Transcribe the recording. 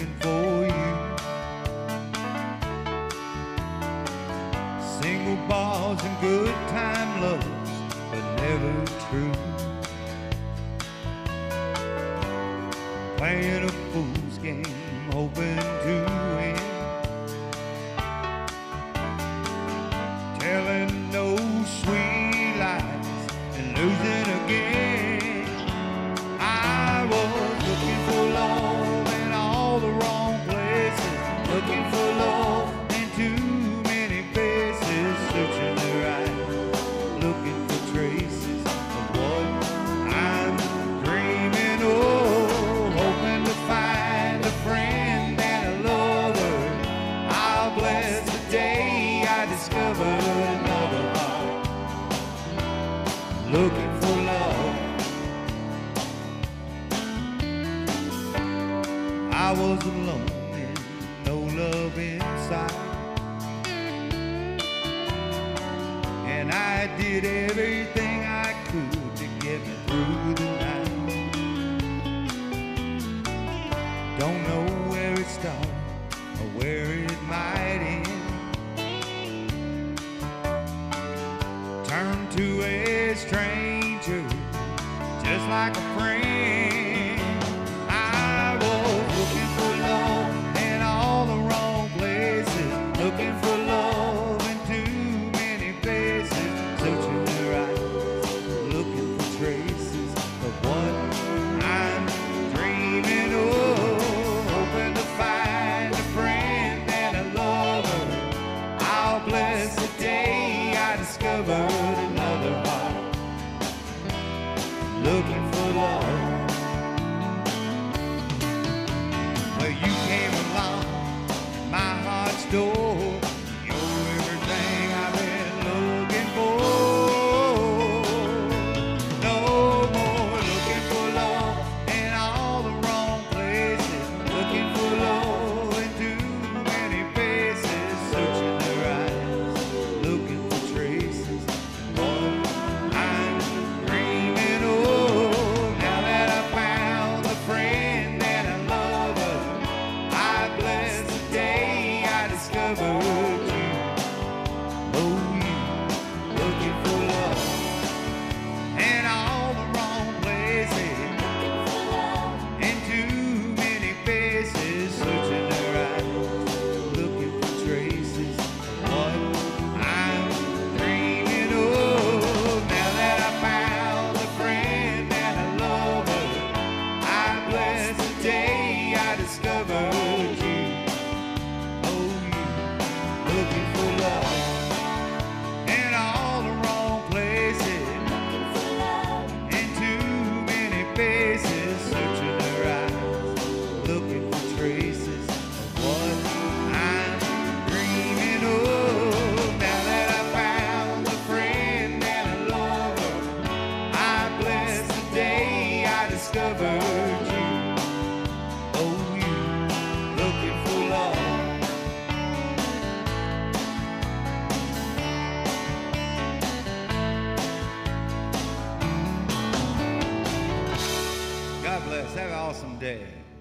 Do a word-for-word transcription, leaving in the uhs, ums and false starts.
looking for you. Single bars and good time loves, but never true. Playing a fool's game, hoping to win. Telling no sweet lies and losing again. I was looking for love in all the wrong places, looking for love in too many faces, searching the right, looking for traces of what I'm dreaming of, hoping to find a friend and a lover. I'll bless the day I discovered another heart, looking for love. I was alone and no love inside, and I did everything I could to get me through the night. Don't know where it started or where it might end. Turned to a stranger just like a friend. I was looking for love in all the wrong places, looking for love in too many places, searching the right, looking for traces of what I'm dreaming of, hoping to find a friend and a lover. I'll bless the day I discovered another heart, looking for love. Well, you came along my heart's door. You're everything I've been looking for. No more looking for love in all the wrong places, looking for love in too many faces, searching their eyes, looking for traces of what I'm dreaming of. Now that I found a friend and a lover, I bless the day I discovered you. Oh, you looking for love in all the wrong places, in too many faces, searching their eyes, looking for traces of what I'm dreaming of. Now that I found a friend and a lover, I bless the day I discovered you. Oh, you looking for love in all the wrong places, in too many faces, searching their eyes, looking for traces of what I'm dreaming of. Now that I found a friend and a lover, I bless the day I discovered you. Oh, you looking for love. God bless. Have an awesome day.